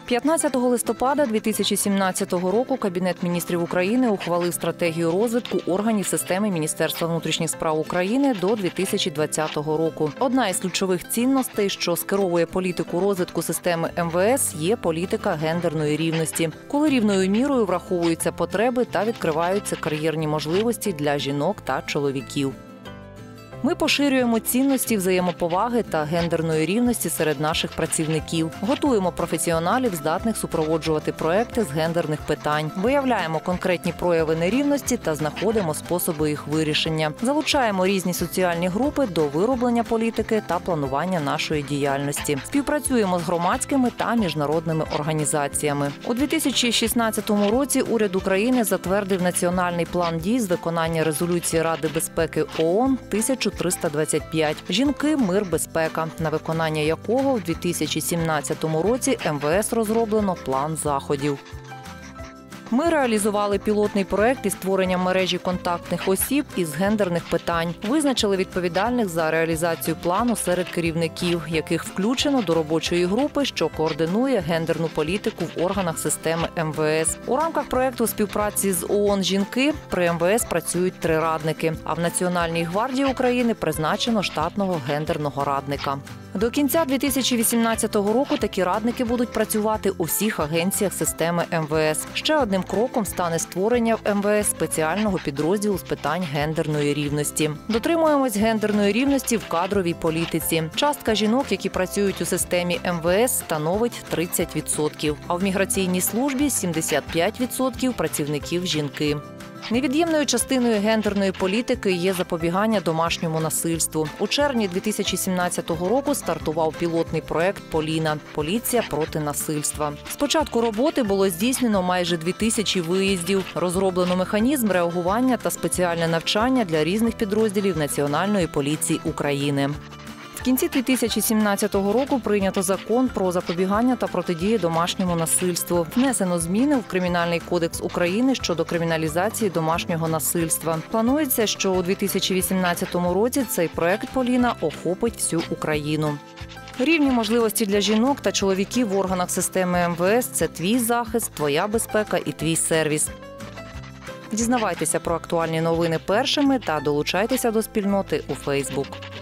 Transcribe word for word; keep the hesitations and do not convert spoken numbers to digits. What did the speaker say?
п'ятнадцятого листопада дві тисячі сімнадцятого року Кабінет міністрів України ухвалив стратегію розвитку органів системи Міністерства внутрішніх справ України до дві тисячі двадцятого року. Одна із ключових цінностей, що скеровує політику розвитку системи ем ве ес, є політика гендерної рівності, коли рівною мірою враховуються потреби та відкриваються кар'єрні можливості для жінок та чоловіків. Ми поширюємо цінності взаємоповаги та гендерної рівності серед наших працівників, готуємо професіоналів, здатних супроводжувати проекти з гендерних питань, виявляємо конкретні прояви нерівності та знаходимо способи їх вирішення, залучаємо різні соціальні групи до вироблення політики та планування нашої діяльності, співпрацюємо з громадськими та міжнародними організаціями. У дві тисячі шістнадцятому році уряд України затвердив національний план дій з виконання резолюції Ради безпеки ООН тисяча триста двадцять п'ять «Жінки, мир, безпека», на виконання якого в дві тисячі сімнадцятому році ем ве ес розроблено план заходів. Ми реалізували пілотний проект із створення мережі контактних осіб із гендерних питань. Визначили відповідальних за реалізацію плану серед керівників, яких включено до робочої групи, що координує гендерну політику в органах системи ем ве ес. У рамках проекту співпраці з ООН «Жінки» при ем ве ес працюють три радники, а в Національній гвардії України призначено штатного гендерного радника. До кінця дві тисячі вісімнадцятого року такі радники будуть працювати у всіх агенціях системи ем ве ес. Ще одним кроком стане створення в ем ве ес спеціального підрозділу з питань гендерної рівності. Дотримуємось гендерної рівності в кадровій політиці. Частка жінок, які працюють у системі ем ве ес, становить тридцять відсотків, а в міграційній службі – сімдесят п'ять відсотків працівників жінки. Невід'ємною частиною гендерної політики є запобігання домашньому насильству. У червні дві тисячі сімнадцятого року стартував пілотний проект «Поліна» – «Поліція проти насильства». З початку роботи було здійснено майже дві тисячі виїздів, розроблено механізм реагування та спеціальне навчання для різних підрозділів Національної поліції України. В кінці дві тисячі сімнадцятого року прийнято закон про запобігання та протидію домашньому насильству. Внесено зміни в Кримінальний кодекс України щодо криміналізації домашнього насильства. Планується, що у дві тисячі вісімнадцятому році цей проект «Поліна» охопить всю Україну. Рівні можливості для жінок та чоловіків в органах системи ем ве ес – це твій захист, твоя безпека і твій сервіс. Дізнавайтеся про актуальні новини першими та долучайтеся до спільноти у Фейсбук.